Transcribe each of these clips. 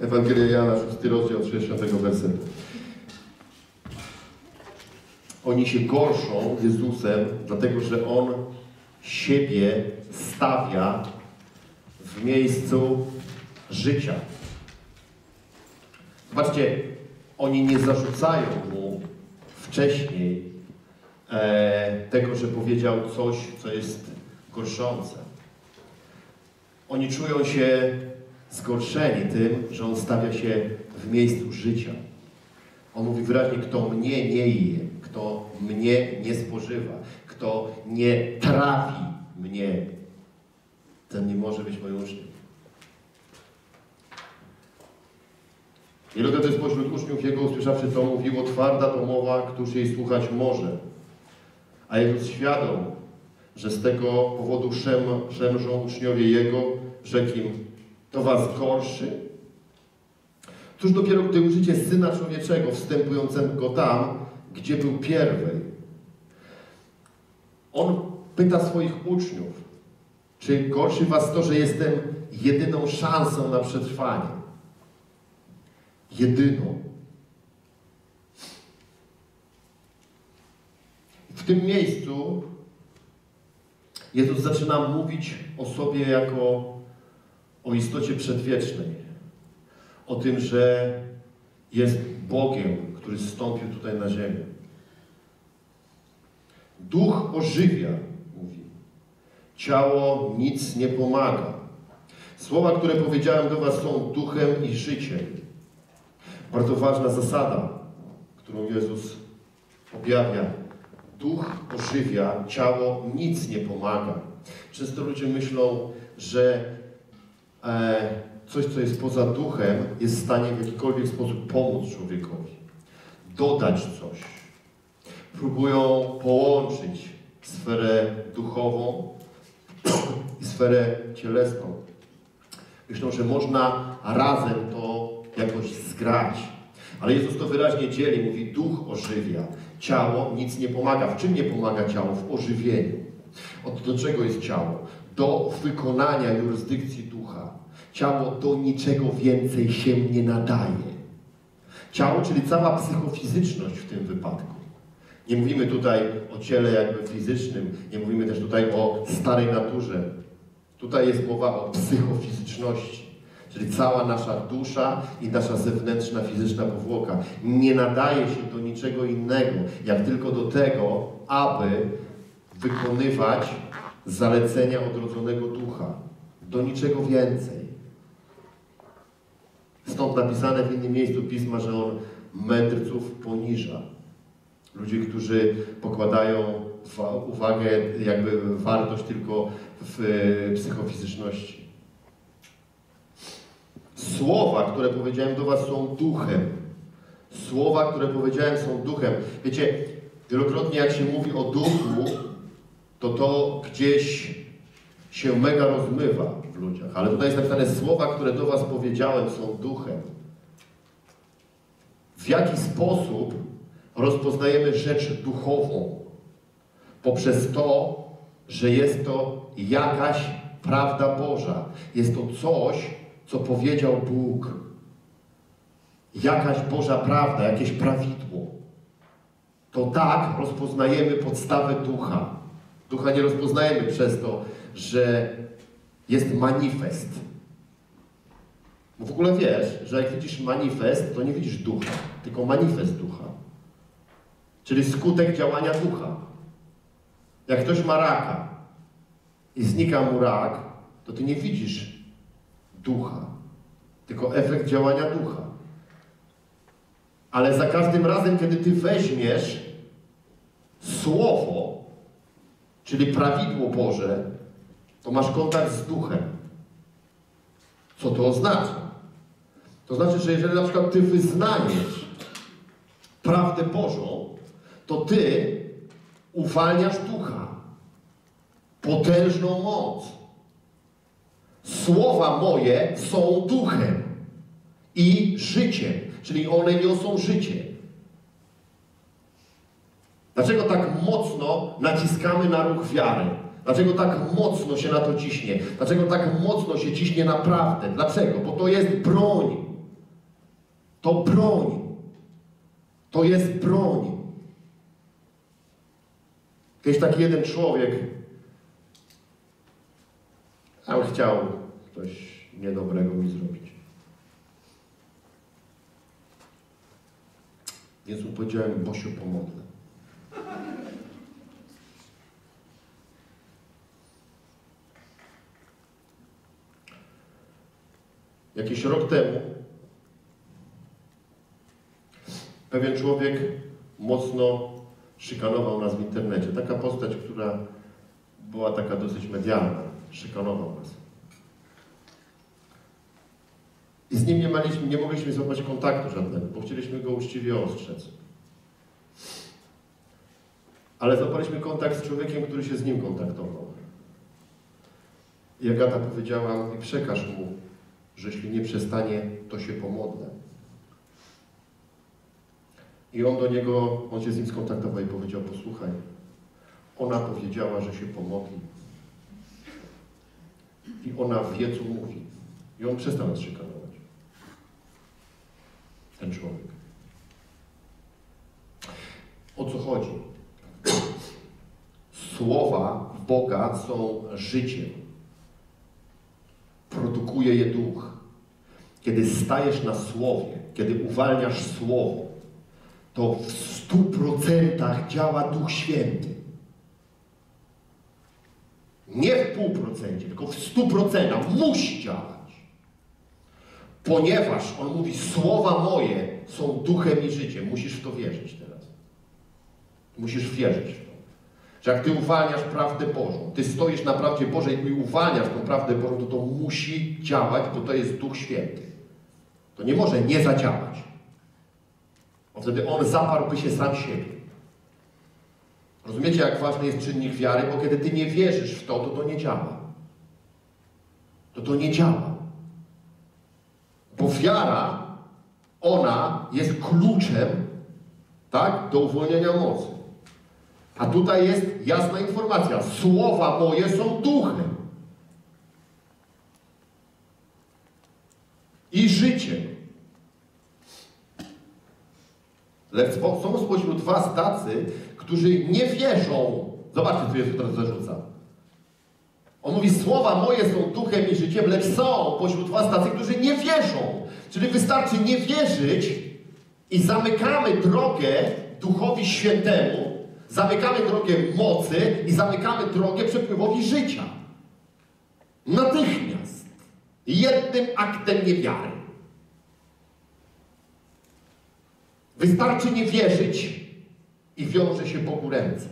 Ewangelia Jana, 6 rozdział, 60 wersetu. Oni się gorszą Jezusem, dlatego że On siebie stawia w miejscu życia. Zobaczcie, oni nie zarzucają Mu wcześniej tego, że powiedział coś, co jest gorszące. Oni czują się zgorszeni tym, że On stawia się w miejscu życia. On mówi wyraźnie, kto mnie nie je, kto mnie nie spożywa, kto nie trawi mnie, ten nie może być moim uczniem. Wielu też spośród uczniów Jego, usłyszawszy to, mówiło, twarda to mowa, któż jej słuchać może. A Jezus świadom, że z tego powodu szemrzą uczniowie Jego, rzekł im, to was gorszy? Cóż dopiero, gdy ujrzycie Syna Człowieczego wstępującego tam, gdzie był pierwej. On pyta swoich uczniów, czy gorszy was to, że jestem jedyną szansą na przetrwanie? Jedyną. W tym miejscu Jezus zaczyna mówić o sobie jako o istocie przedwiecznej. O tym, że jest Bogiem, który zstąpił tutaj na ziemię. Duch ożywia, mówi. Ciało nic nie pomaga. Słowa, które powiedziałem do was, są duchem i życiem. Bardzo ważna zasada, którą Jezus objawia. Duch ożywia, ciało nic nie pomaga. Często ludzie myślą, że coś, co jest poza duchem, jest w stanie w jakikolwiek sposób pomóc człowiekowi. Dodać coś. Próbują połączyć sferę duchową i sferę cielesną. Myślą, że można razem to jakoś zgrać. Ale Jezus to wyraźnie dzieli. Mówi, duch ożywia. Ciało nic nie pomaga. W czym nie pomaga ciało? W ożywieniu. Do czego jest ciało? Do wykonania jurysdykcji ducha. Ciało do niczego więcej się nie nadaje. Ciało, czyli cała psychofizyczność w tym wypadku. Nie mówimy tutaj o ciele jakby fizycznym, nie mówimy też tutaj o starej naturze. Tutaj jest mowa o psychofizyczności, czyli cała nasza dusza i nasza zewnętrzna fizyczna powłoka nie nadaje się do niczego innego, jak tylko do tego, aby wykonywać zalecenia odrodzonego ducha. Do niczego więcej. Stąd napisane w innym miejscu Pisma, że On mędrców poniża. Ludzi, którzy pokładają uwagę, jakby wartość tylko w psychofizyczności. Słowa, które powiedziałem do was, są duchem. Słowa, które powiedziałem, są duchem. Wiecie, wielokrotnie jak się mówi o duchu, to gdzieś się mega rozmywa w ludziach. Ale tutaj jest napisane, słowa, które do was powiedziałem, są duchem. W jaki sposób rozpoznajemy rzecz duchową? Poprzez to, że jest to jakaś prawda Boża. Jest to coś, co powiedział Bóg. Jakaś Boża prawda, jakieś prawidło. To tak rozpoznajemy podstawę ducha. Ducha nie rozpoznajemy przez to, że jest manifest. Bo w ogóle wiesz, że jak widzisz manifest, to nie widzisz ducha, tylko manifest ducha. Czyli skutek działania ducha. Jak ktoś ma raka i znika mu rak, to ty nie widzisz ducha, tylko efekt działania ducha. Ale za każdym razem, kiedy ty weźmiesz słowo, czyli prawidło Boże, to masz kontakt z duchem. Co to oznacza? To znaczy, że jeżeli na przykład ty wyznaniesz prawdę Bożą, to ty uwalniasz ducha. Potężną moc. Słowa moje są duchem i życiem, czyli one niosą życie. Dlaczego tak mocno naciskamy na ruch wiary? Dlaczego tak mocno się na to ciśnie? Dlaczego tak mocno się ciśnie na prawdę? Dlaczego? Bo to jest broń. To broń. To jest broń. Kiedyś taki jeden człowiek, on chciał coś niedobrego mi zrobić. Więc mu powiedziałem, bo się pomodlę. Jakiś rok temu pewien człowiek mocno szykanował nas w internecie. Taka postać, która była taka dosyć medialna, szykanował nas. I z nim nie mogliśmy złapać kontaktu żadnego, bo chcieliśmy go uczciwie ostrzec. Ale złapaliśmy kontakt z człowiekiem, który się z nim kontaktował. I Agata powiedziała, i przekaż mu, że jeśli nie przestanie, to się pomodlę. I on się z nim skontaktował i powiedział, posłuchaj, ona powiedziała, że się pomodli. I ona wie, co mówi. I on przestał nas szykanować. Ten człowiek. O co chodzi? Słowa Boga są życiem. Produkuje je Duch. Kiedy stajesz na Słowie, kiedy uwalniasz Słowo, to w 100% działa Duch Święty. Nie w 0,5%, tylko w 100% musi działać. Ponieważ On mówi, słowa moje są duchem i życiem. Musisz w to wierzyć teraz. Musisz wierzyć w to. Że jak Ty uwalniasz prawdę Bożą, Ty stoisz na prawdzie Bożej i uwalniasz tą prawdę Bożą, to musi działać, bo to jest Duch Święty. To nie może nie zadziałać. Bo wtedy On zaparłby się sam siebie. Rozumiecie, jak ważny jest czynnik wiary? Bo kiedy Ty nie wierzysz w to, to nie działa. To nie działa. Bo wiara, ona jest kluczem, tak, do uwolnienia mocy. A tutaj jest jasna informacja. Słowa moje są duchem. I życiem. Lecz są spośród was tacy, którzy nie wierzą. Zobaczcie, co Jezus teraz zarzuca. On mówi, słowa moje są duchem i życiem, lecz są pośród was tacy, którzy nie wierzą. Czyli wystarczy nie wierzyć i zamykamy drogę Duchowi Świętemu, zamykamy drogę mocy i zamykamy drogę przepływowi życia. Natychmiast. Jednym aktem niewiary. Wystarczy nie wierzyć i wiąże się Bogu ręce.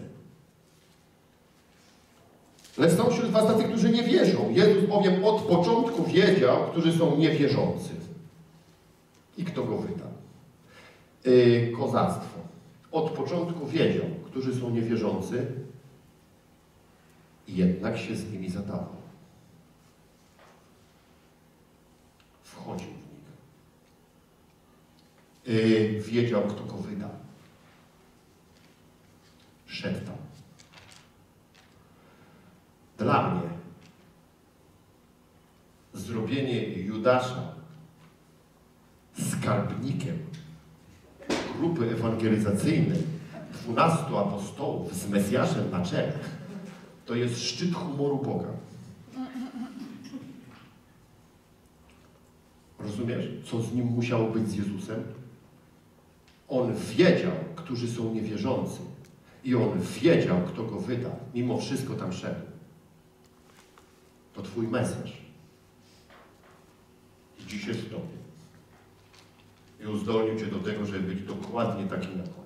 Lecz są wśród was tacy, którzy nie wierzą. Jezus bowiem od początku wiedział, którzy są niewierzący. I kto go wyda? Kozactwo. Od początku wiedział, którzy są niewierzący i jednak się z nimi zadawał. Wchodził w nich. Wiedział, kto go wyda. Szedł tam. Dla mnie zrobienie Judasza skarbnikiem grupy ewangelizacyjnej 12 apostołów z Mesjaszem na czele to jest szczyt humoru Boga. Rozumiesz, co z nim musiało być z Jezusem? On wiedział, którzy są niewierzący i on wiedział, kto go wyda. Mimo wszystko tam szedł. To Twój Mesjasz. I dziś jest w Tobie. I uzdolnił Cię do tego, żeby być dokładnie taki na końcu.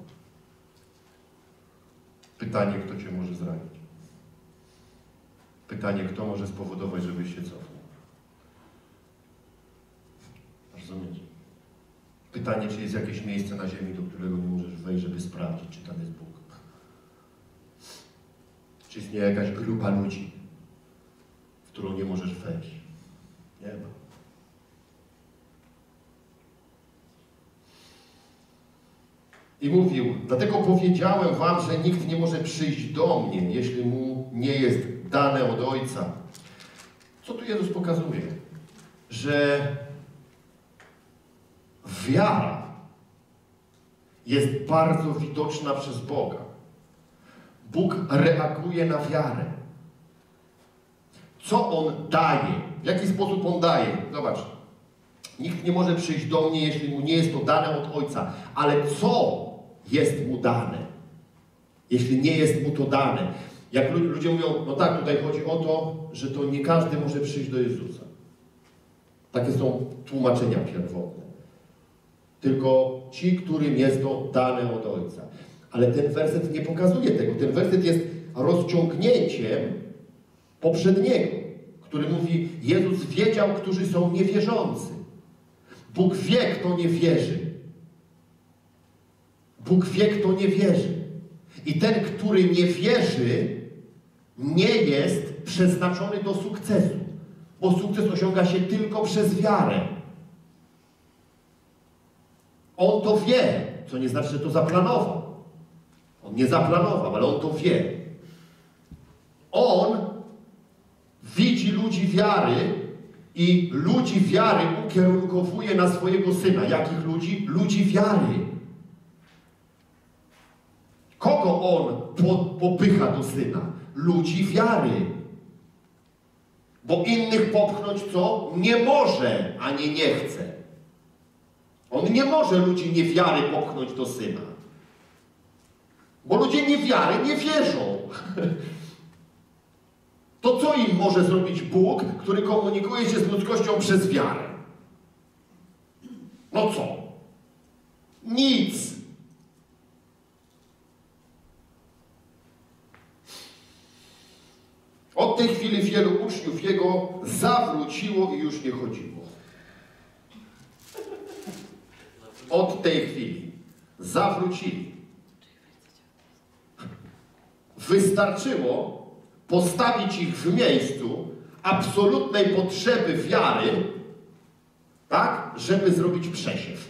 Pytanie, kto Cię może zranić? Pytanie, kto może spowodować, żebyś się cofnął? Rozumiecie? Pytanie, czy jest jakieś miejsce na ziemi, do którego nie możesz wejść, żeby sprawdzić, czy tam jest Bóg. Czy istnieje jakaś grupa ludzi, w którą nie możesz wejść? Nie ma. I mówił, dlatego powiedziałem wam, że nikt nie może przyjść do mnie, jeśli mu nie jest dane od Ojca. Co tu Jezus pokazuje? Że wiara jest bardzo widoczna przez Boga. Bóg reaguje na wiarę. Co On daje? W jaki sposób On daje? Zobacz. Nikt nie może przyjść do mnie, jeśli mu nie jest to dane od Ojca. Ale co jest mu dane? Jeśli nie jest mu to dane. Jak ludzie mówią, no tak, tutaj chodzi o to, że to nie każdy może przyjść do Jezusa. Takie są tłumaczenia pierwotne. Tylko ci, którym jest to dane od Ojca. Ale ten werset nie pokazuje tego. Ten werset jest rozciągnięciem poprzedniego, który mówi, Jezus wiedział, którzy są niewierzący. Bóg wie, kto nie wierzy. Bóg wie, kto nie wierzy. I ten, który nie wierzy, nie jest przeznaczony do sukcesu. Bo sukces osiąga się tylko przez wiarę. On to wie, co nie znaczy, że to zaplanował. On nie zaplanował, ale on to wie. On widzi ludzi wiary i ludzi wiary ukierunkowuje na swojego Syna. Jakich ludzi? Ludzi wiary. Kogo On popycha do Syna? Ludzi wiary. Bo innych popchnąć co? Nie może, ani nie chce. On nie może ludzi niewiary popchnąć do Syna. Bo ludzie niewiary nie wierzą. To co im może zrobić Bóg, który komunikuje się z ludzkością przez wiarę? No co? Nic. Od tej chwili wielu uczniów Jego zawróciło i już nie chodziło. Od tej chwili zawrócili. Wystarczyło postawić ich w miejscu absolutnej potrzeby wiary, tak, żeby zrobić przesiew.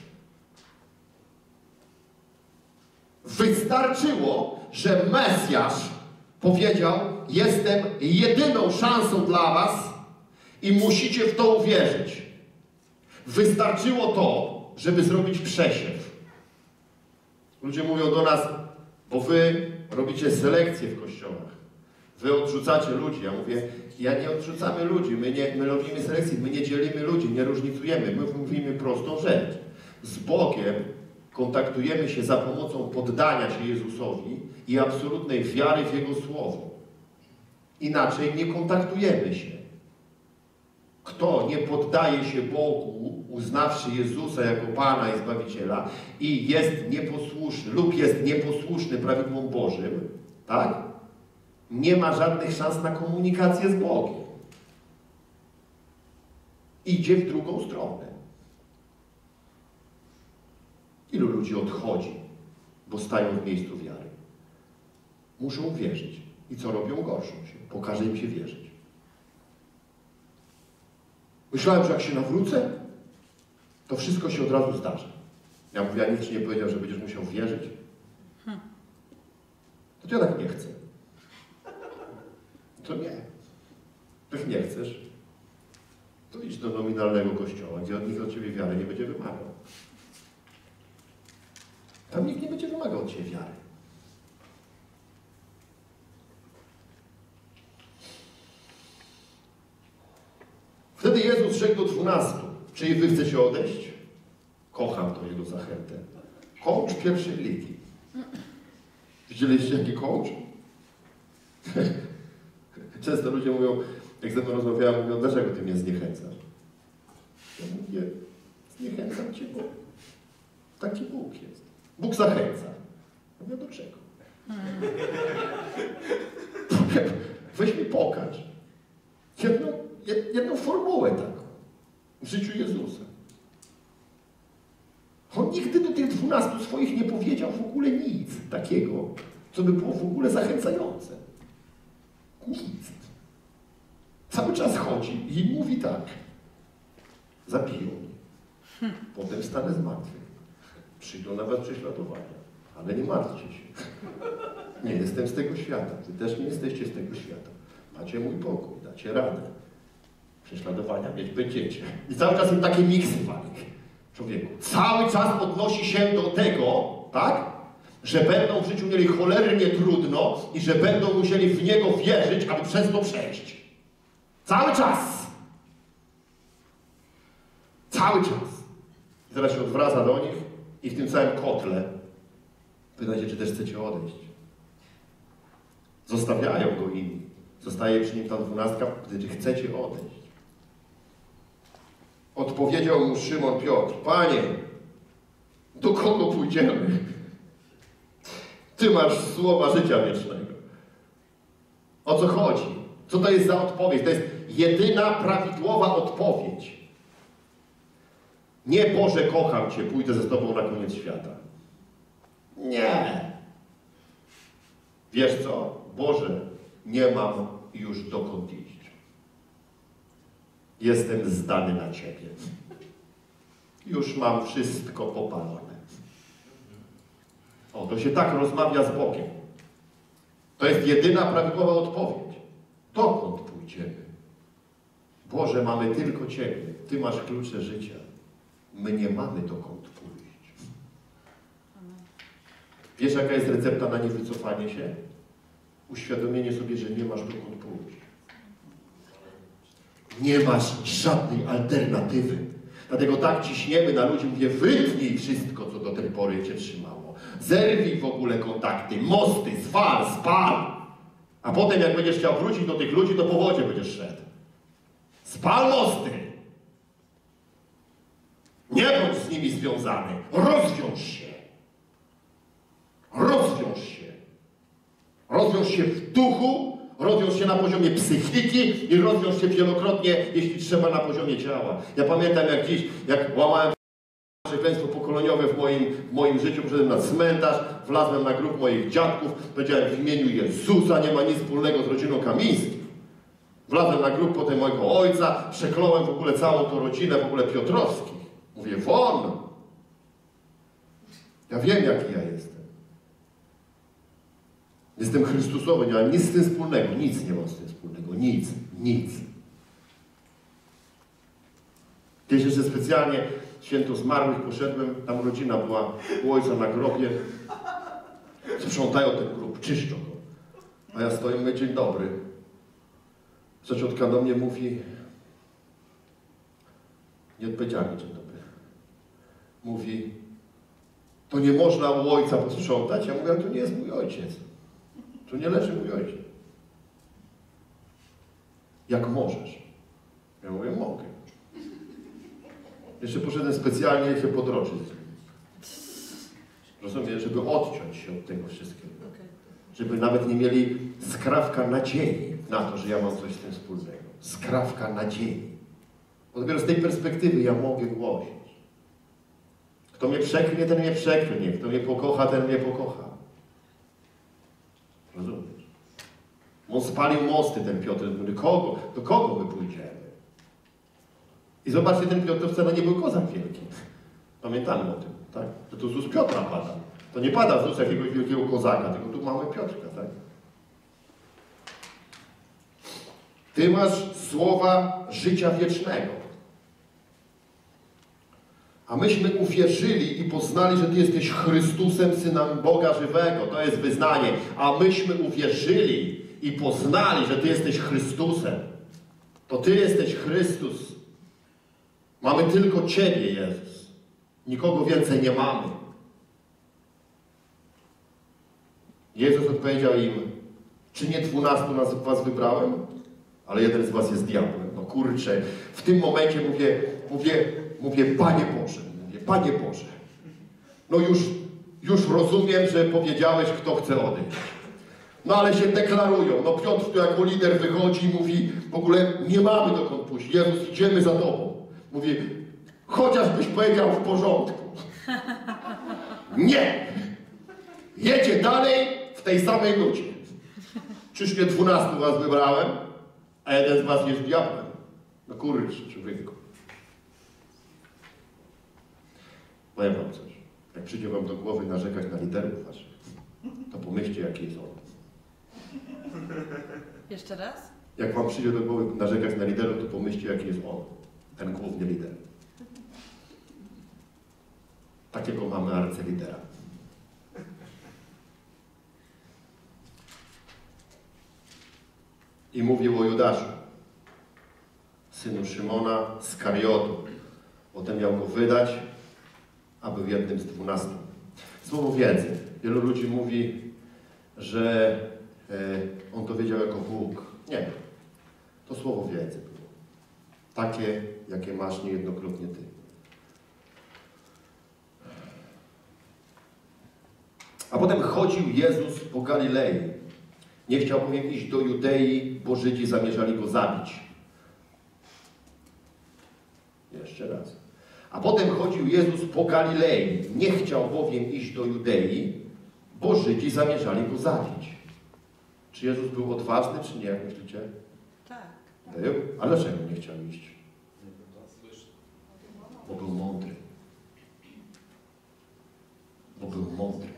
Wystarczyło, że Mesjasz powiedział, jestem jedyną szansą dla was i musicie w to uwierzyć. Wystarczyło to, żeby zrobić przesiew. Ludzie mówią do nas, bo wy robicie selekcję w kościołach. Wy odrzucacie ludzi. Ja mówię, ja nie odrzucamy ludzi, my robimy selekcję, my nie dzielimy ludzi, nie różnicujemy. My mówimy prostą rzecz. Z Bogiem kontaktujemy się za pomocą poddania się Jezusowi i absolutnej wiary w Jego Słowo. Inaczej nie kontaktujemy się. Kto nie poddaje się Bogu, uznawszy Jezusa jako Pana i Zbawiciela i jest nieposłuszny lub jest nieposłuszny prawidłom Bożym, tak? Nie ma żadnych szans na komunikację z Bogiem. Idzie w drugą stronę. Ilu ludzi odchodzi, bo stają w miejscu wiary? Muszą wierzyć. I co robią? Gorszą się. Pokaże im się wierzyć. Myślałem, że jak się nawrócę, to wszystko się od razu zdarzy. Ja mówię, ja nikt ci nie powiedział, że będziesz musiał wierzyć. To ja tak nie chcę. To nie. Jak nie chcesz, to idź do nominalnego kościoła, gdzie nikt od ciebie wiary nie będzie wymagał. Tam nikt nie będzie wymagał od ciebie wiary. Wtedy Jezus rzekł do 12. Czyli wy chcecie odejść? Kocham to Jego zachętę. Coach pierwszej ligi. Widzieliście jaki coach? Często ludzie mówią, jak ze mną rozmawiałem, mówią, dlaczego ty mnie zniechęcasz? Ja mówię, zniechęcam cię, bo taki Bóg jest. Bóg zachęca. Ja mówię, do czego? Weź mi pokaż. Jedną formułę taką w życiu Jezusa. On nigdy do tych 12 swoich nie powiedział w ogóle nic takiego, co by było w ogóle zachęcające. Nic. Cały czas chodzi i mówi tak. Zabiją mnie. Potem stanę z martwych. Przyjdą na was prześladowania. Ale nie martwcie się. Nie jestem z tego świata. Wy też nie jesteście z tego świata. Macie mój pokój. Dacie radę. Prześladowania mieć będziecie. I cały czas im takie miksy wali. Człowieku. Cały czas odnosi się do tego, tak? Że będą w życiu mieli cholernie trudno i że będą musieli w Niego wierzyć, aby przez to przejść. Cały czas. Cały czas. I teraz się odwraca do nich i w tym całym kotle pytacie, czy też chcecie odejść. Zostawiają go inni. Zostaje przy nim ta 12, czy chcecie odejść. Odpowiedział mu Szymon Piotr: Panie, do kogo pójdziemy? Ty masz słowa życia wiecznego. O co chodzi? Co to jest za odpowiedź? To jest jedyna prawidłowa odpowiedź. Nie Boże, kocham Cię, pójdę ze Tobą na koniec świata. Nie. Wiesz co? Boże, nie mam już dokąd iść. Jestem zdany na Ciebie. Już mam wszystko popalone. O, to się tak rozmawia z Bogiem. To jest jedyna prawidłowa odpowiedź. Dokąd pójdziemy? Boże, mamy tylko Ciebie. Ty masz klucze życia. My nie mamy dokąd pójść. Wiesz, jaka jest recepta na niewycofanie się? Uświadomienie sobie, że nie masz dokąd pójść. Nie masz żadnej alternatywy. Dlatego tak ciśniemy na ludzi, mówię, wytnij wszystko, co do tej pory Cię trzymało. Zerwij w ogóle kontakty, mosty, zwal, spal. A potem, jak będziesz chciał wrócić do tych ludzi, to po wodzie będziesz szedł. Spal mosty. Nie bądź z nimi związany. Rozwiąż się. Rozwiąż się. Rozwiąż się w duchu, rozwiąż się na poziomie psychiki i rozwiąż się wielokrotnie, jeśli trzeba, na poziomie ciała. Ja pamiętam jak dziś, jak łamałem przekleństwo pokoleniowe w moim życiu, poszedłem na cmentarz, wlazłem na grób moich dziadków, powiedziałem w imieniu Jezusa, nie ma nic wspólnego z rodziną Kamińskich. Wlazłem na grób potem mojego ojca, przekląłem w ogóle całą tą rodzinę, w ogóle Piotrowskich. Mówię, won! Ja wiem, jaki ja jestem. Jestem Chrystusowy, nie mam nic z tym wspólnego. Nic nie mam z tym wspólnego. Nic. Nic. Kiedyś jeszcze specjalnie święto zmarłych poszedłem, tam rodzina była u ojca na grobie. Sprzątają ten grób, czyszczą go. A ja stoję, mówię, dzień dobry. Ciotka do mnie mówi, nie odpowiedziała mi dzień dobry. Mówi, to nie można u ojca posprzątać? Ja mówię, to nie jest mój ojciec. Tu nie leży mój ojciec. Jak możesz? Ja mówię, mogę. Jeszcze poszedłem specjalnie się podroczyć. Rozumiem, żeby odciąć się od tego wszystkiego. Żeby nawet nie mieli skrawka nadziei na to, że ja mam coś z tym wspólnego. Skrawka nadziei. Bo dopiero z tej perspektywy ja mogę głosić. Kto mnie przeklnie, ten mnie przeklnie. Kto mnie pokocha, ten mnie pokocha. Rozumiesz? On spalił mosty, ten Piotr. Do kogo my pójdziemy? I zobaczcie, ten Piotr wcale nie był kozak wielki. Pamiętamy o tym, tak? Że to z ust Piotra pada. To nie pada z ust jakiegoś wielkiego kozaka, tylko tu mamy Piotrka, tak? Ty masz słowa życia wiecznego. A myśmy uwierzyli i poznali, że Ty jesteś Chrystusem, Synem Boga żywego. To jest wyznanie. A myśmy uwierzyli i poznali, że Ty jesteś Chrystusem. To Ty jesteś Chrystus. Mamy tylko Ciebie, Jezus. Nikogo więcej nie mamy. Jezus odpowiedział im, czy nie 12 was wybrałem? Ale jeden z was jest diabłem. No kurczę, w tym momencie mówię, Panie Boże, Panie Boże. No już rozumiem, że powiedziałeś, kto chce odejść. No ale się deklarują. No Piotr tu jako lider wychodzi i mówi, w ogóle nie mamy dokąd pójść. Jezus, idziemy za Tobą. Mówi, chociażbyś powiedział w porządku. Nie! Jedzie dalej w tej samej nucie. Czyż nie 12 was wybrałem, a jeden z was jest diabłem. No kurczę, człowieku. Powiem wam coś. Jak przyjdzie wam do głowy narzekać na liderów waszych, to pomyślcie, jaki jest on. Jeszcze raz? Jak wam przyjdzie do głowy narzekać na liderów, to pomyślcie, jaki jest on. Ten główny lider. Takiego mamy arcylidera. I mówił o Judaszu, synu Szymona z Kariotu. Potem miał go wydać, a był jednym z 12. Słowo wiedzy. Wielu ludzi mówi, że on to wiedział jako Bóg. Nie. To słowo wiedzy było. Takie, jakie masz niejednokrotnie ty. A potem chodził Jezus po Galilei. Nie chciał bowiem iść do Judei, bo Żydzi zamierzali go zabić. Jeszcze raz. A potem chodził Jezus po Galilei. Nie chciał bowiem iść do Judei, bo Żydzi zamierzali go zabić. Czy Jezus był odważny, czy nie, jak myślicie? Tak. Był? A dlaczego nie chciał iść? Bo był mądry. Bo był mądry.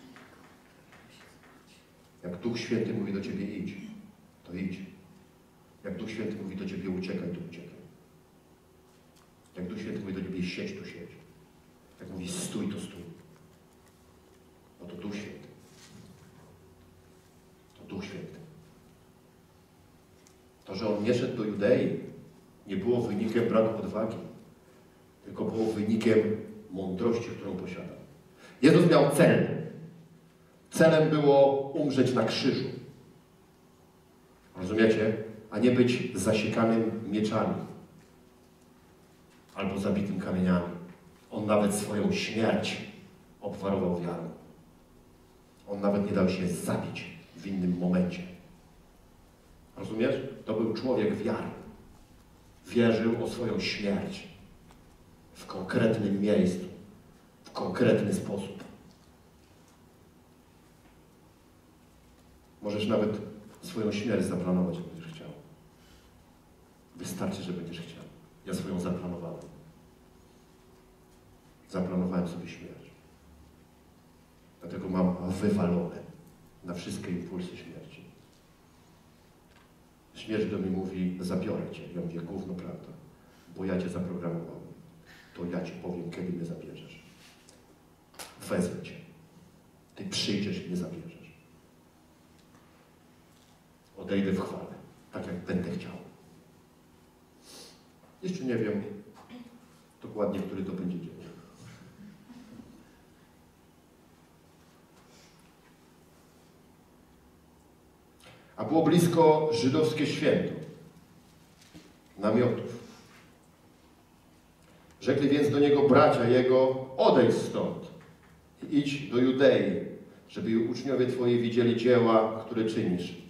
Jak Duch Święty mówi do ciebie idź, to idź. Jak Duch Święty mówi do ciebie uciekaj, to uciekaj. Jak Duch Święty mówi do ciebie siedź, to siedź. Jak mówi stój, to stój. No to Duch Święty. To Duch Święty. To, że on nie szedł do Judei, nie było wynikiem braku odwagi, tylko było wynikiem mądrości, którą posiadał. Jezus miał cel. Celem było umrzeć na krzyżu. Rozumiecie? A nie być zasiekanym mieczami albo zabitym kamieniami. On nawet swoją śmierć obwarował wiarą. On nawet nie dał się zabić w innym momencie. Rozumiesz? To był człowiek wiary. Wierzył o swoją śmierć w konkretnym miejscu, w konkretny sposób. Możesz nawet swoją śmierć zaplanować, jak będziesz chciał. Wystarczy, że będziesz chciał. Ja swoją zaplanowałem. Zaplanowałem sobie śmierć. Dlatego mam wywalone na wszystkie impulsy śmierci. Śmierć do mnie mówi, zabiorę cię. Ja mówię, gówno prawda, bo ja cię zaprogramowałem. To ja ci powiem, kiedy mnie zabierzesz. Wezmę cię. Ty przyjdziesz i mnie zabierzesz. Odejdę w chwale, tak jak będę chciał. Jeszcze nie wiem dokładnie, który to będzie dzień. A było blisko żydowskie święto namiotów. Rzekli więc do niego bracia jego, odejdź stąd i idź do Judei, żeby uczniowie twoi widzieli dzieła, które czynisz.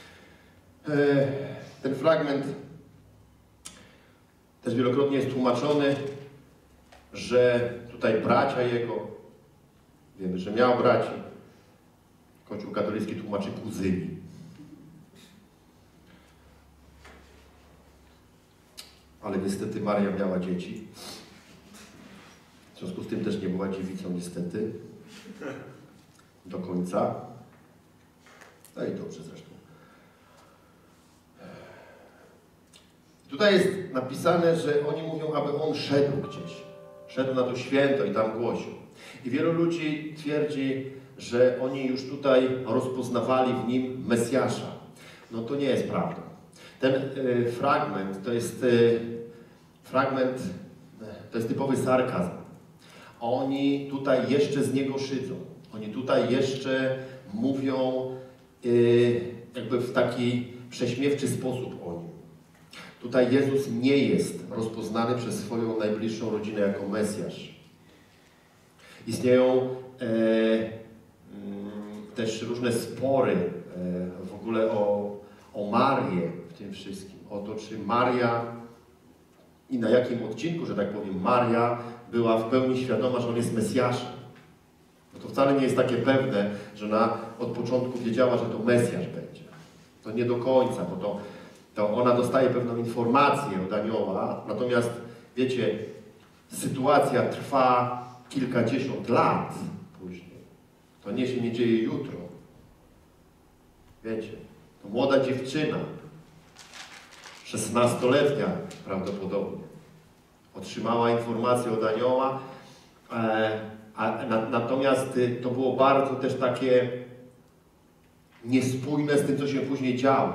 Ten fragment też wielokrotnie jest tłumaczony, że tutaj bracia jego, wiemy, że miał braci, Kościół katolicki tłumaczy kuzyni. Ale niestety Maria miała dzieci. W związku z tym też nie była dziewicą niestety. Do końca. No i dobrze zresztą. Tutaj jest napisane, że oni mówią, aby on szedł gdzieś. Szedł na to święto i tam głosił. I wielu ludzi twierdzi, że oni już tutaj rozpoznawali w nim Mesjasza. No to nie jest prawda. Ten fragment to jest typowy sarkazm. Oni tutaj jeszcze z niego szydzą. Oni tutaj jeszcze mówią jakby w taki prześmiewczy sposób o nim. Tutaj Jezus nie jest rozpoznany przez swoją najbliższą rodzinę jako Mesjasz. Istnieją też różne spory w ogóle o Marię w tym wszystkim. O to, czy Maria i na jakim odcinku, że tak powiem, Maria była w pełni świadoma, że on jest Mesjaszem. No to wcale nie jest takie pewne, że ona od początku wiedziała, że to Mesjasz będzie. To nie do końca, bo to ona dostaje pewną informację od anioła, natomiast wiecie, sytuacja trwa kilkadziesiąt lat później. To nie się nie dzieje jutro. Wiecie, to młoda dziewczyna, 16-letnia prawdopodobnie, otrzymała informację od anioła, Natomiast to było bardzo też takie niespójne z tym, co się później działo.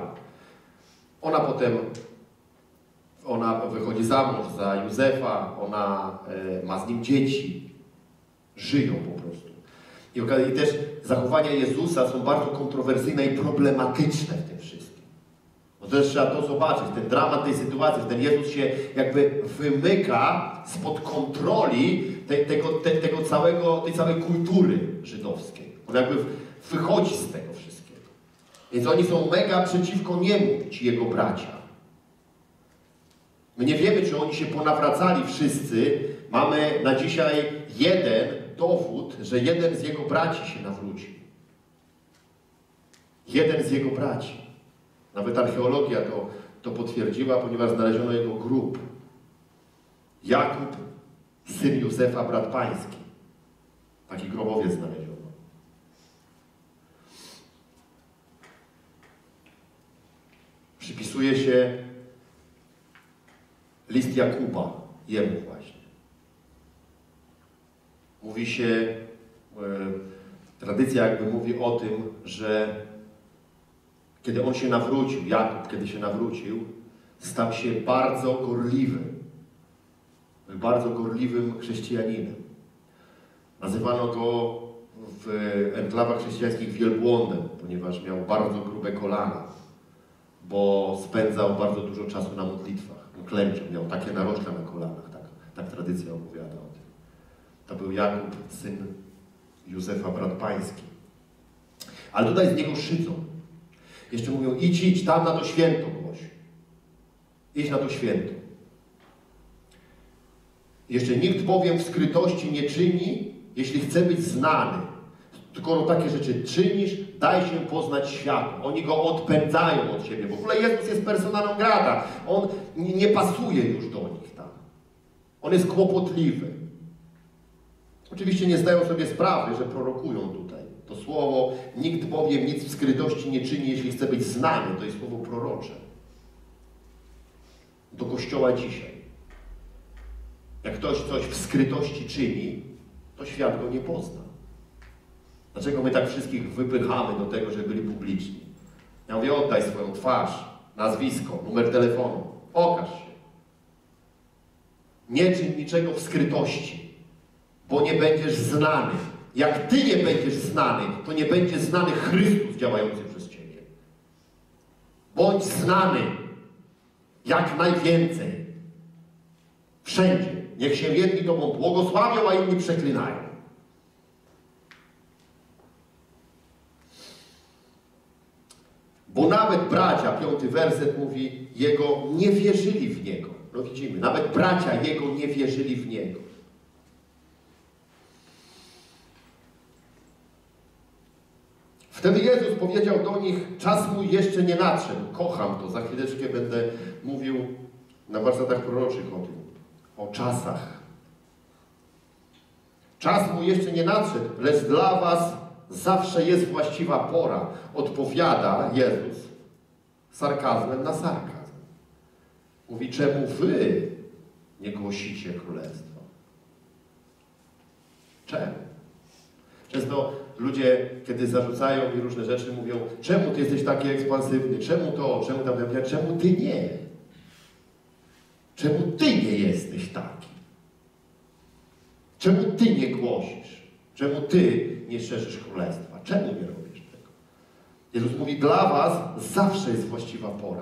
Ona wychodzi za mąż za Józefa, ona ma z nim dzieci. Żyją po prostu. I też zachowania Jezusa są bardzo kontrowersyjne i problematyczne w tym wszystkim. Bo też trzeba to zobaczyć, ten dramat tej sytuacji, że ten Jezus się jakby wymyka spod kontroli tej całej kultury żydowskiej. On jakby wychodzi z tego wszystkiego. Więc oni są mega przeciwko niemu, ci jego bracia. My nie wiemy, czy oni się ponawracali wszyscy. Mamy na dzisiaj jeden dowód, że jeden z jego braci się nawrócił. Jeden z jego braci. Nawet archeologia to potwierdziła, ponieważ znaleziono jego grób. Jakub, syn Józefa, brat pański. Taki grobowiec znaleziono. Przypisuje się list Jakuba jemu właśnie. Mówi się, tradycja jakby mówi o tym, że kiedy on się nawrócił, Jakub, kiedy się nawrócił, stał się bardzo gorliwym chrześcijaninem. Nazywano go w enklawach chrześcijańskich wielbłądem, ponieważ miał bardzo grube kolana, bo spędzał bardzo dużo czasu na modlitwach. Klęczał, miał takie narośla na kolanach, tak tradycja opowiada o tym. To był Jakub, syn Józefa, brat pański. Ale tutaj z niego szydzą. Jeszcze mówią, idź, tam na to święto głoś. Idź na to święto. Jeszcze nikt bowiem w skrytości nie czyni, jeśli chce być znany. Skoro takie rzeczy czynisz, daj się poznać światu. Oni go odpędzają od siebie. W ogóle Jezus jest persona non grata. On nie pasuje już do nich tam. On jest kłopotliwy. Oczywiście nie zdają sobie sprawy, że prorokują tutaj. To słowo, nikt bowiem nic w skrytości nie czyni, jeśli chce być znany. To jest słowo prorocze. Do Kościoła dzisiaj. Jak ktoś coś w skrytości czyni, to świat go nie pozna. Dlaczego my tak wszystkich wypychamy do tego, żeby byli publiczni? Ja mówię, oddaj swoją twarz, nazwisko, numer telefonu. Okaż się. Nie czyń niczego w skrytości, bo nie będziesz znany. Jak ty nie będziesz znany, to nie będzie znany Chrystus działający przez ciebie. Bądź znany jak najwięcej. Wszędzie. Niech się jedni tobą błogosławią, a inni przeklinają. Bo nawet bracia, 5. werset mówi, jego nie wierzyli w niego. No widzimy, nawet bracia jego nie wierzyli w niego. Wtedy Jezus powiedział do nich, czas mój jeszcze nie nadszedł. Kocham to, za chwileczkę będę mówił na warsztatach proroczych o tym. O czasach. Czas mój jeszcze nie nadszedł, lecz dla was zawsze jest właściwa pora. Odpowiada Jezus sarkazmem na sarkazm. Mówi, czemu wy nie głosicie królestwa? Czemu? Często ludzie, kiedy zarzucają mi różne rzeczy, mówią, czemu ty jesteś taki ekspansywny, czemu to, czemu tam, czemu ty nie? Czemu ty nie jesteś taki? Czemu ty nie głosisz? Czemu ty nie szerzysz królestwa? Czemu nie robisz tego? Jezus mówi, dla was zawsze jest właściwa pora.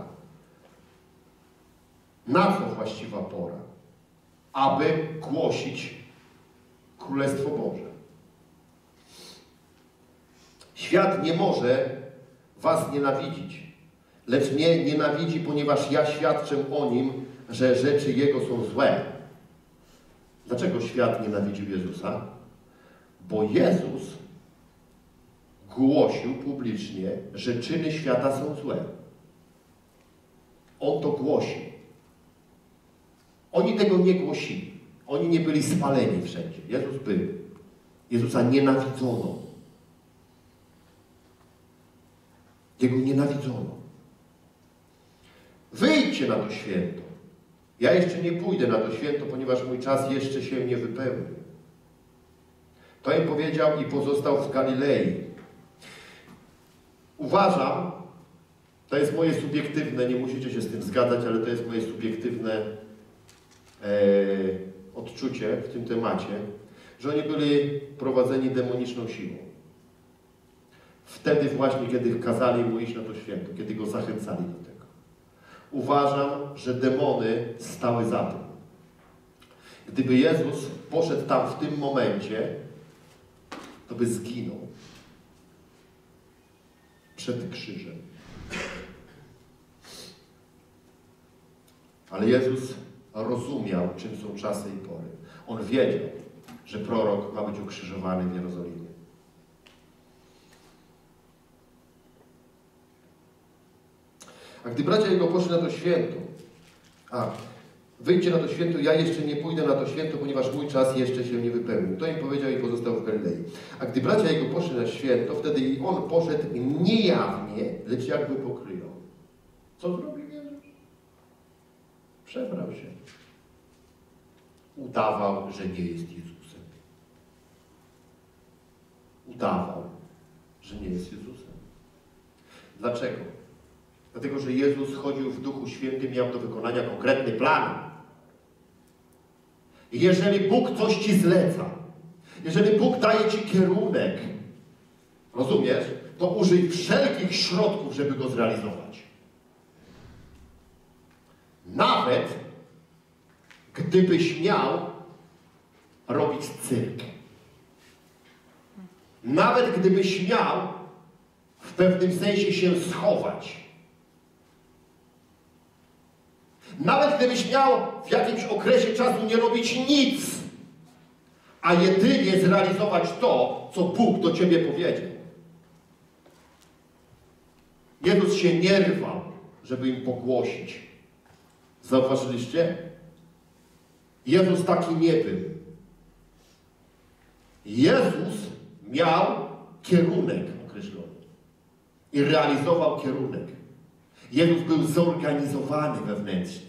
Na co właściwa pora? Aby głosić Królestwo Boże. Świat nie może was nienawidzić, lecz mnie nienawidzi, ponieważ ja świadczę o nim, że rzeczy Jego są złe. Dlaczego świat nienawidził Jezusa? Bo Jezus głosił publicznie, że czyny świata są złe. On to głosił. Oni tego nie głosili. Oni nie byli spaleni wszędzie. Jezus był. Jezusa nienawidzono. Jego nienawidzono. Wyjdźcie na to święto. Ja jeszcze nie pójdę na to święto, ponieważ mój czas jeszcze się nie wypełnił. To im powiedział i pozostał w Galilei. Uważam, to jest moje subiektywne, nie musicie się z tym zgadzać, ale to jest moje subiektywne odczucie w tym temacie, że oni byli prowadzeni demoniczną siłą. Wtedy właśnie, kiedy kazali mu iść na to święto, kiedy go zachęcali do tego. Uważam, że demony stały za tym. Gdyby Jezus poszedł tam w tym momencie, to by zginął przed krzyżem. Ale Jezus rozumiał, czym są czasy i pory. On wiedział, że prorok ma być ukrzyżowany w Jerozolimie. A gdy bracia jego poszli na to święto, wyjdźcie na to święto, ja jeszcze nie pójdę na to święto, ponieważ mój czas jeszcze się nie wypełnił. To im powiedział i pozostał w Galilei. A gdy bracia jego poszli na święto, wtedy i on poszedł niejawnie, lecz jakby pokryją. Co zrobił Jezus? Przebrał się. Udawał, że nie jest Jezusem. Udawał, że nie jest Jezusem. Dlaczego? Dlatego, że Jezus chodził w Duchu Świętym, miał do wykonania konkretny plan. I jeżeli Bóg coś ci zleca, jeżeli Bóg daje ci kierunek, rozumiesz, to użyj wszelkich środków, żeby go zrealizować. Nawet gdybyś miał robić cyrk. Nawet gdybyś miał w pewnym sensie się schować. Nawet gdybyś miał w jakimś okresie czasu nie robić nic, a jedynie zrealizować to, co Bóg do ciebie powiedział. Jezus się nie rwał, żeby im pogłosić. Zauważyliście? Jezus taki nie był. Jezus miał kierunek określony i realizował kierunek. Jezus był zorganizowany wewnętrznie.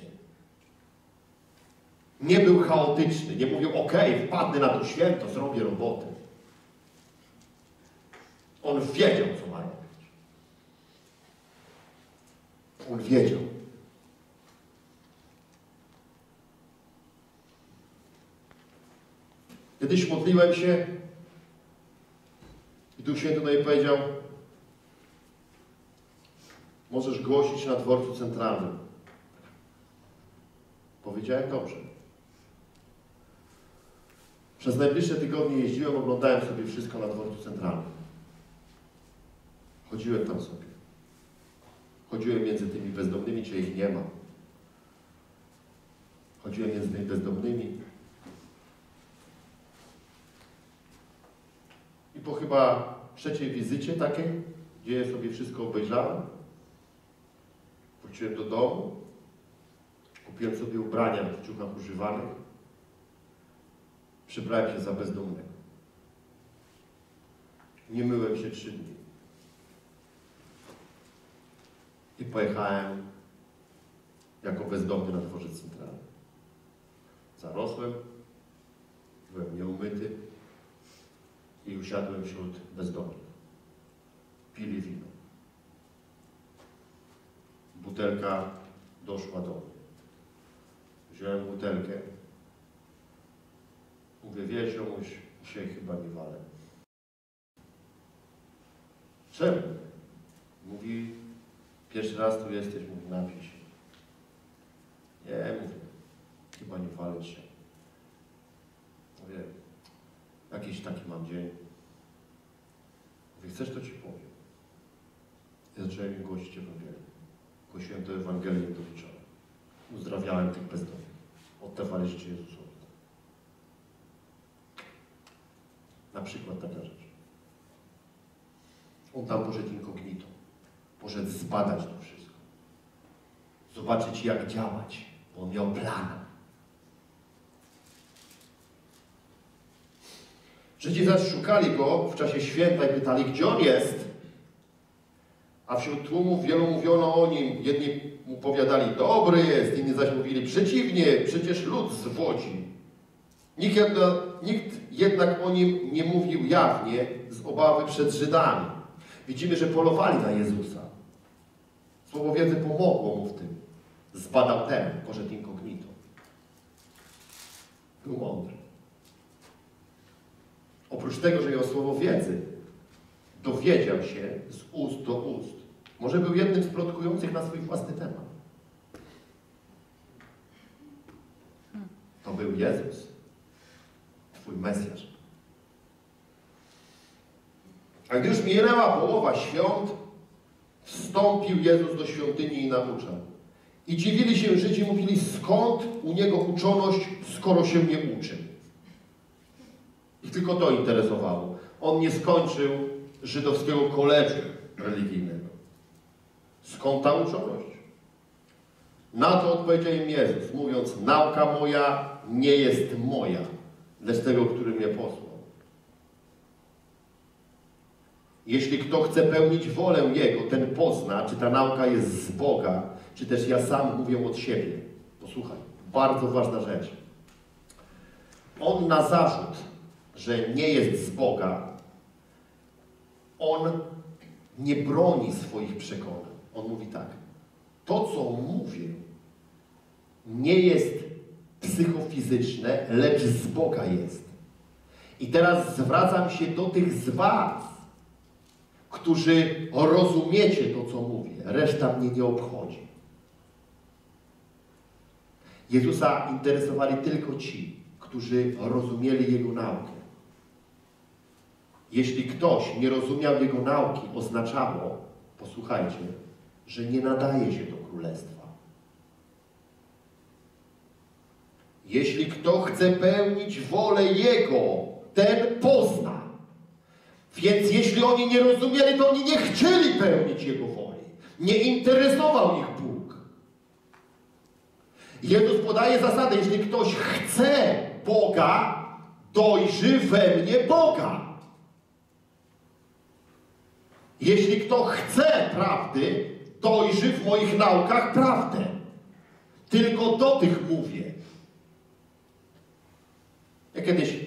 Nie był chaotyczny. Nie mówił, okej, wpadnę na to święto, zrobię robotę. On wiedział, co ma robić. On wiedział. Kiedyś modliłem się i Duch Święty do mnie powiedział, możesz głosić na dworcu centralnym. Powiedziałem, dobrze. Przez najbliższe tygodnie jeździłem, oglądałem sobie wszystko na dworcu centralnym. Chodziłem tam sobie. Chodziłem między tymi bezdomnymi, czy ich nie ma. Chodziłem między tymi bezdomnymi. I po chyba trzeciej wizycie takiej, gdzie ja sobie wszystko obejrzałem, wróciłem do domu, kupiłem sobie ubrania w ciuchach używanych, przebrałem się za bezdomnego. Nie myłem się 3 dni. I pojechałem jako bezdomny na dworzec centralny. Zarosłem, byłem nieumyty i usiadłem wśród bezdomnych. Pili wino. Butelka doszła do mnie. Wziąłem butelkę. Mówię, wiesz, ziomuś, dzisiaj chyba nie walę. Czemu? Mówi, pierwszy raz tu jesteś, mówi, napij się. Nie, mówię, chyba nie walę się. Mówię, jakiś taki mam dzień. Mówię, chcesz, to ci powiem. I zacząłem im głosić Ewangelię. Głosiłem to Ewangelię do wieczora. Uzdrawiałem tych bezdomnych. Oddawali życie Jezusowi. Na przykład taka rzecz. On tam poszedł incognito. Poszedł zbadać to wszystko. Zobaczyć, jak działać. Bo on miał plan. Żydzi zaś szukali go w czasie święta i pytali, gdzie on jest. A wśród tłumów wielu mówiono o nim. Jedni mu powiadali, dobry jest, inni zaś mówili, przeciwnie, przecież lud zwodzi. Nikt jednak o nim nie mówił jawnie z obawy przed Żydami. Widzimy, że polowali na Jezusa. Słowo wiedzy pomogło mu w tym. Zbadał teren, poszedł incognito. Był mądry. Oprócz tego, że miał słowo wiedzy, dowiedział się z ust do ust. Może był jednym z plotkujących na swój własny temat. To był Jezus, Twój Mesjasz. A gdy już minęła połowa świąt, wstąpił Jezus do świątyni i nauczał. I dziwili się Żydzi, mówili, skąd u Niego uczoność, skoro się nie uczy. Ich tylko to interesowało. On nie skończył żydowskiego koledżu religijnego. Skąd ta uczoność? Na to odpowiedział im Jezus, mówiąc, nauka moja nie jest moja, lecz tego, który mnie posłał. Jeśli kto chce pełnić wolę Jego, ten pozna, czy ta nauka jest z Boga, czy też ja sam mówię od siebie. Posłuchaj, bardzo ważna rzecz. On na zarzut, że nie jest z Boga, on nie broni swoich przekonań. On mówi tak, to co mówię nie jest psychofizyczne, lecz z Boga jest. I teraz zwracam się do tych z was, którzy rozumiecie to, co mówię. Reszta mnie nie obchodzi. Jezusa interesowali tylko ci, którzy rozumieli Jego naukę. Jeśli ktoś nie rozumiał Jego nauki, oznaczało, posłuchajcie, że nie nadaje się do królestwa. Jeśli kto chce pełnić wolę Jego, ten pozna. Więc jeśli oni nie rozumieli, to oni nie chcieli pełnić Jego woli. Nie interesował ich Bóg. Jezus podaje zasadę, jeśli ktoś chce Boga, dojrzy we mnie Boga. Jeśli kto chce prawdy, dojrzy w moich naukach prawdę. Tylko do tych mówię. Ja kiedyś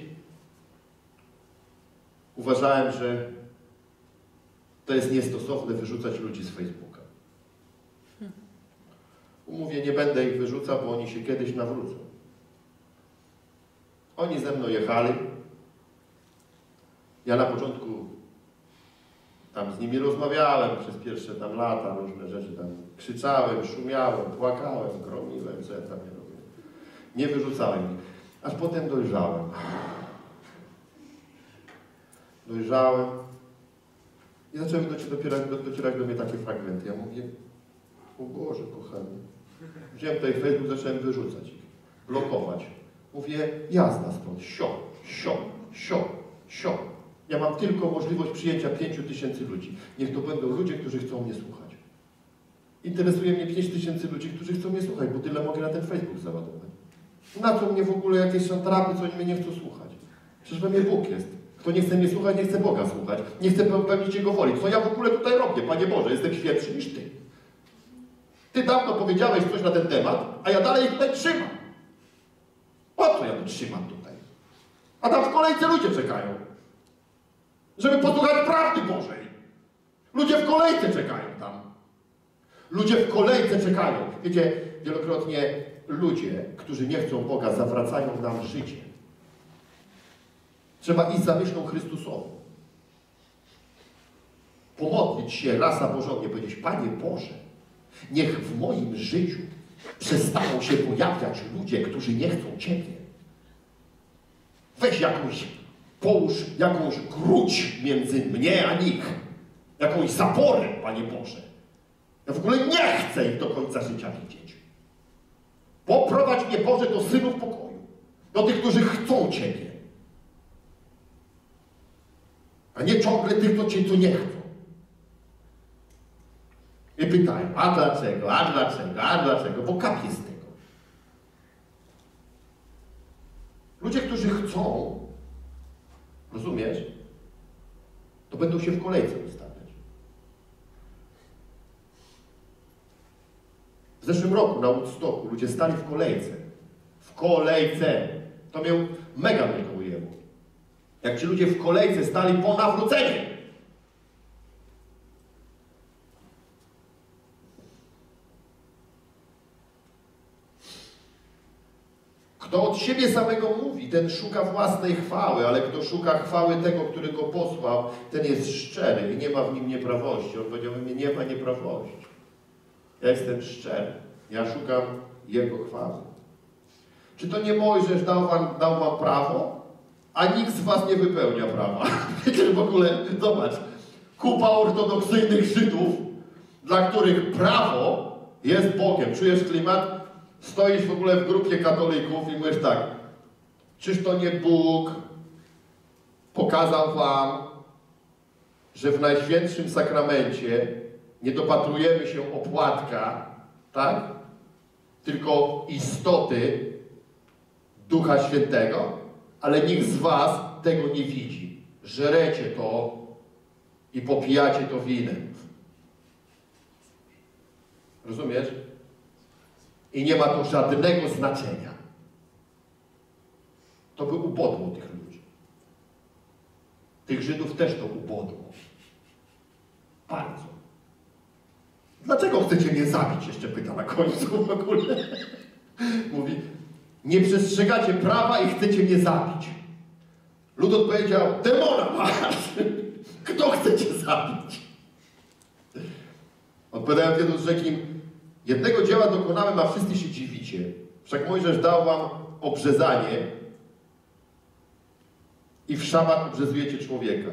uważałem, że to jest niestosowne wyrzucać ludzi z Facebooka. Mówię, nie będę ich wyrzucał, bo oni się kiedyś nawrócą. Oni ze mną jechali. Ja na początku tam z nimi rozmawiałem przez pierwsze tam lata, różne rzeczy tam krzyczałem, szumiałem, płakałem, gromiłem, co ja tam nie robię. Nie wyrzucałem ich. Aż potem dojrzałem. Dojrzałem i zaczęły docierać do mnie takie fragmenty. Ja mówię, o Boże kochany. Wziąłem tutaj Facebook, zacząłem wyrzucać ich, blokować. Mówię, jazda stąd, sio. Ja mam tylko możliwość przyjęcia 5000 ludzi. Niech to będą ludzie, którzy chcą mnie słuchać. Interesuje mnie 5000 ludzi, którzy chcą mnie słuchać, bo tyle mogę na ten Facebook załadować. Na co mnie w ogóle jakieś szantrapy, co oni mnie nie chcą słuchać? Przecież we mnie Bóg jest. Kto nie chce mnie słuchać, nie chce Boga słuchać. Nie chce pełnić Jego woli. Co ja w ogóle tutaj robię? Panie Boże, jestem świętszy niż Ty. Ty dawno powiedziałeś coś na ten temat, a ja dalej ich tutaj trzymam. Po co ja tu trzymam tutaj? A tam w kolejce ludzie czekają. Żeby posłuchać prawdy Bożej. Ludzie w kolejce czekają tam. Ludzie w kolejce czekają. Wiecie, wielokrotnie ludzie, którzy nie chcą Boga, zawracają nam życie. Trzeba iść za myślą Chrystusową. Pomodlić się raz na porządnie, powiedzieć, Panie Boże, niech w moim życiu przestaną się pojawiać ludzie, którzy nie chcą Ciebie. Weź połóż jakąś gruć między mnie a nich. Jakąś zaporę, Panie Boże. Ja w ogóle nie chcę ich do końca życia widzieć. Poprowadź mnie, Boże, do synów pokoju. Do tych, którzy chcą Ciebie. A nie ciągle tych, co nie chcą. I pytają, a dlaczego, bo kapie z tego. Ludzie, którzy chcą, rozumiesz, to będą się w kolejce ustawiać. W zeszłym roku na Woodstocku ludzie stali w kolejce. W kolejce! To mega mnie to ujęło. Jak ci ludzie w kolejce stali po nawrócenie. Kto od siebie samego mówi, ten szuka własnej chwały, ale kto szuka chwały tego, który go posłał, ten jest szczery i nie ma w nim nieprawości. On powiedział, mnie nie ma nieprawości. Ja jestem szczery. Ja szukam Jego chwały. Czy to nie Mojżesz dał wam prawo? A nikt z was nie wypełnia prawa. Wiecie, w ogóle, zobacz, kupa ortodoksyjnych Żydów, dla których prawo jest Bogiem. Czujesz klimat? Stoisz w ogóle w grupie katolików i mówisz tak, czyż to nie Bóg pokazał wam, że w Najświętszym Sakramencie nie dopatrujemy się opłatka, tak? Tylko istoty Ducha Świętego, ale nikt z was tego nie widzi. Żerecie to i popijacie to winem. Rozumiesz? I nie ma to żadnego znaczenia. To by ubodło tych ludzi. Tych Żydów też to ubodło. Bardzo. Dlaczego chcecie mnie zabić? Jeszcze pyta na końcu w ogóle. Mówi, nie przestrzegacie prawa i chcecie mnie zabić. Lud odpowiedział, demona masz. Kto chce cię zabić? Odpowiadając Jezus rzekł im, jednego dzieła dokonałem, a wszyscy się dziwicie. Wszak Mojżesz dał wam obrzezanie i w szabat obrzezujecie człowieka.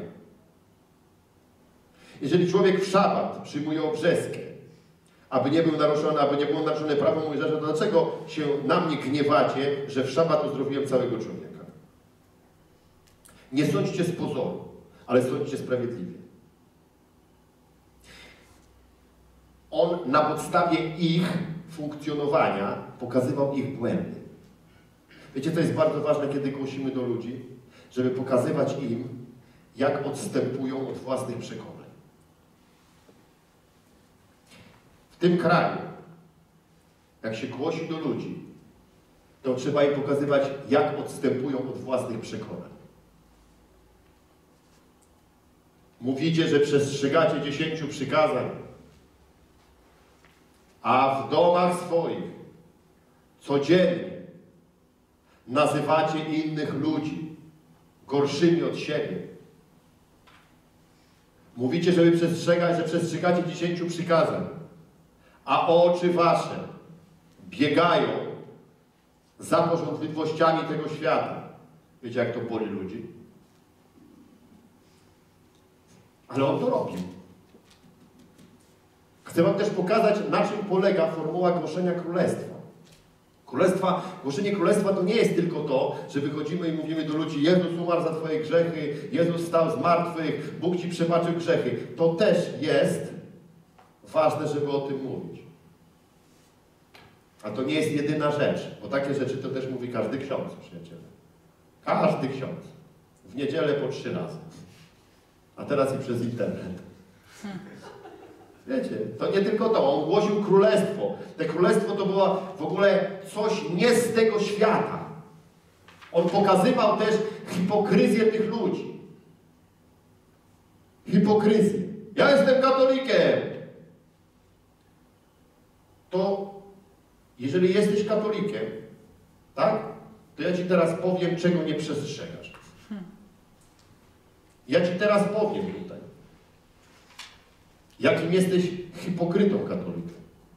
Jeżeli człowiek w szabat przyjmuje obrzezkę, aby nie było naruszone prawo Mojżesza, to dlaczego się na mnie gniewacie, że w szabat uzdrowiłem całego człowieka? Nie sądźcie z pozoru, ale sądźcie sprawiedliwie. On na podstawie ich funkcjonowania pokazywał ich błędy. Wiecie, to jest bardzo ważne, kiedy głosimy do ludzi, żeby pokazywać im, jak odstępują od własnych przekonań. W tym kraju, jak się głosi do ludzi, to trzeba im pokazywać, jak odstępują od własnych przekonań. Mówicie, że przestrzegacie 10 przykazań, a w domach swoich codziennie nazywacie innych ludzi gorszymi od siebie. Mówicie, że przestrzegacie 10 przykazań, a oczy wasze biegają za porządliwościami tego świata. Wiecie, jak to boli ludzi? Ale on to robi. Chcę wam też pokazać, na czym polega formuła głoszenia królestwa. Głoszenie królestwa to nie jest tylko to, że wychodzimy i mówimy do ludzi, Jezus umarł za twoje grzechy, Jezus stał z martwych, Bóg ci przebaczył grzechy. To też jest ważne, żeby o tym mówić. A to nie jest jedyna rzecz, bo takie rzeczy to też mówi każdy ksiądz, przyjaciele. Każdy ksiądz. W niedzielę po 3 razy. A teraz i przez internet. Wiecie, to nie tylko to. On głosił królestwo. To królestwo to było w ogóle coś nie z tego świata. On pokazywał też hipokryzję tych ludzi. Hipokryzję. Ja jestem katolikiem. To jeżeli jesteś katolikiem, tak? To ja ci teraz powiem, czego nie przestrzegasz. Ja ci teraz powiem tutaj. Jakim jesteś hipokrytą katolikiem.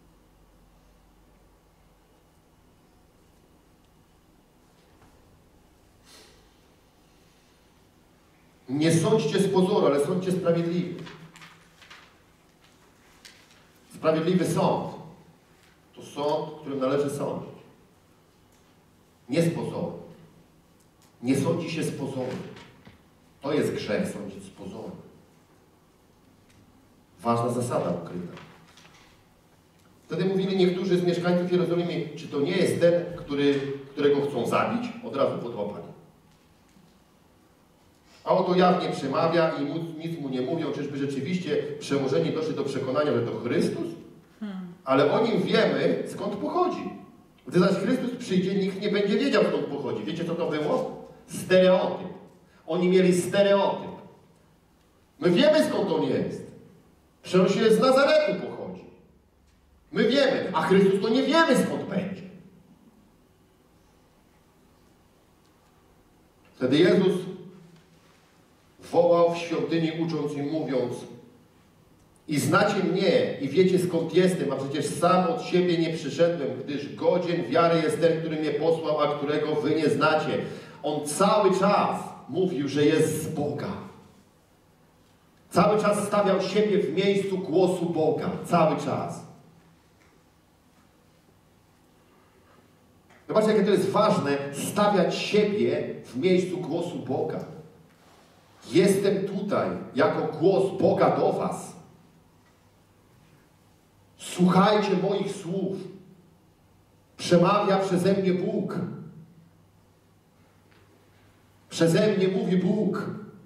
Nie sądźcie z pozoru, ale sądźcie sprawiedliwie. Sprawiedliwy sąd to sąd, którym należy sądzić. Nie z pozoru. Nie sądzi się z pozoru. To jest grzech, sądzić z pozoru. Ważna zasada ukryta. Wtedy mówili niektórzy z mieszkańców Jerozolimy, czy to nie jest ten, którego chcą zabić? Od razu podłapani. A oto jawnie przemawia i nic mu nie mówią, czyżby rzeczywiście przełożeni doszli do przekonania, że to Chrystus? Ale o nim wiemy, skąd pochodzi. Gdy zaś Chrystus przyjdzie, nikt nie będzie wiedział, skąd pochodzi. Wiecie, co to było? Stereotyp. Oni mieli stereotyp. My wiemy, skąd on jest. Przecież on się z Nazaretu pochodzi. My wiemy, a Chrystus to nie wiemy, skąd będzie. Wtedy Jezus wołał w świątyni, ucząc im, mówiąc: i znacie mnie i wiecie, skąd jestem, a przecież sam od siebie nie przyszedłem, gdyż godzien wiary jest ten, który mnie posłał, a którego wy nie znacie. On cały czas mówił, że jest z Boga. Cały czas stawiał siebie w miejscu głosu Boga. Cały czas. Zobaczcie, jakie to jest ważne, stawiać siebie w miejscu głosu Boga. Jestem tutaj jako głos Boga do was. Słuchajcie moich słów. Przemawia przeze mnie Bóg. Przeze mnie mówi Bóg.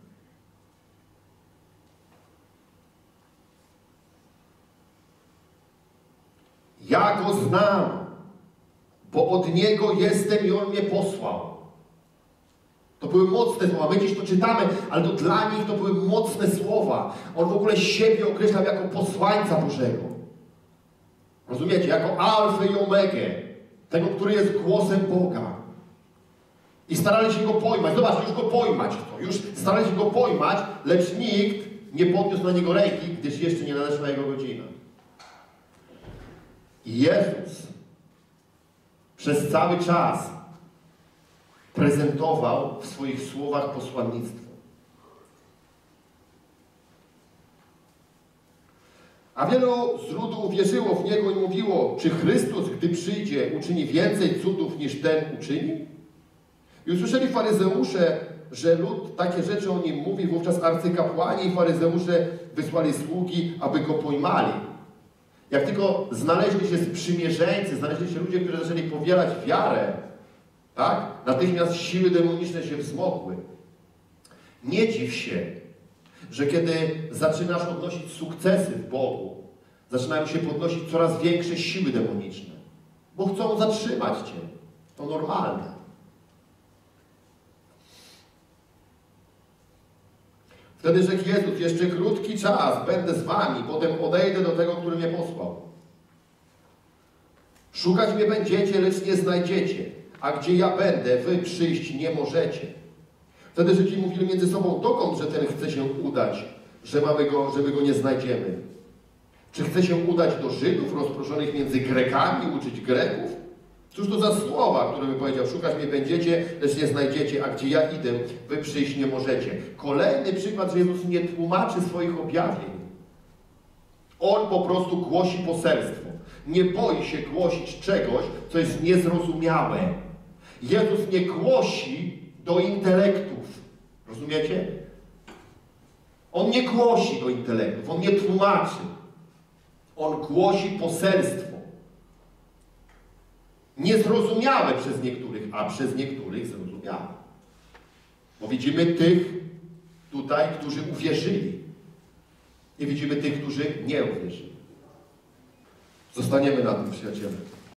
Ja Go znam, bo od Niego jestem i On mnie posłał. To były mocne słowa. My dziś to czytamy, ale to dla nich to były mocne słowa. On w ogóle siebie określał jako posłańca Bożego. Rozumiecie? Jako alfę i omegę. Tego, który jest głosem Boga. I starali się Go pojmać. Zobacz, już Go pojmać to. Już starali się Go pojmać, lecz nikt nie podniósł na Niego ręki, gdyż jeszcze nie nadeszła Jego godzina. I Jezus przez cały czas prezentował w swoich słowach posłannictwo. A wielu z ludu uwierzyło w Niego i mówiło: czy Chrystus, gdy przyjdzie, uczyni więcej cudów niż ten uczyni? I usłyszeli faryzeusze, że lud takie rzeczy o Nim mówi. Wówczas arcykapłani i faryzeusze wysłali sługi, aby Go pojmali. Jak tylko znaleźli się sprzymierzeńcy, znaleźli się ludzie, którzy zaczęli powielać wiarę, tak? Natychmiast siły demoniczne się wzmogły. Nie dziw się, że kiedy zaczynasz odnosić sukcesy w Bogu, zaczynają się podnosić coraz większe siły demoniczne, bo chcą zatrzymać Cię. To normalne. Wtedy rzekł Jezus: jeszcze krótki czas będę z wami, potem odejdę do tego, który mnie posłał. Szukać mnie będziecie, lecz nie znajdziecie, a gdzie ja będę, wy przyjść nie możecie. Wtedy Żydzi mówili między sobą: dokąd, że ten chce się udać, żeby go nie znajdziemy? Czy chce się udać do Żydów rozproszonych między Grekami, uczyć Greków? Cóż to za słowa, które by powiedział: szukać mnie będziecie, lecz nie znajdziecie, a gdzie ja idę, wy przyjść nie możecie. Kolejny przykład, że Jezus nie tłumaczy swoich objawień. On po prostu głosi poselstwo. Nie boi się głosić czegoś, co jest niezrozumiałe. Jezus nie głosi do intelektów. Rozumiecie? On nie głosi do intelektów, On nie tłumaczy. On głosi poselstwo. Niezrozumiałe przez niektórych, a przez niektórych zrozumiałe. Bo widzimy tych tutaj, którzy uwierzyli. I widzimy tych, którzy nie uwierzyli. Zostaniemy na tym, przyjaciele.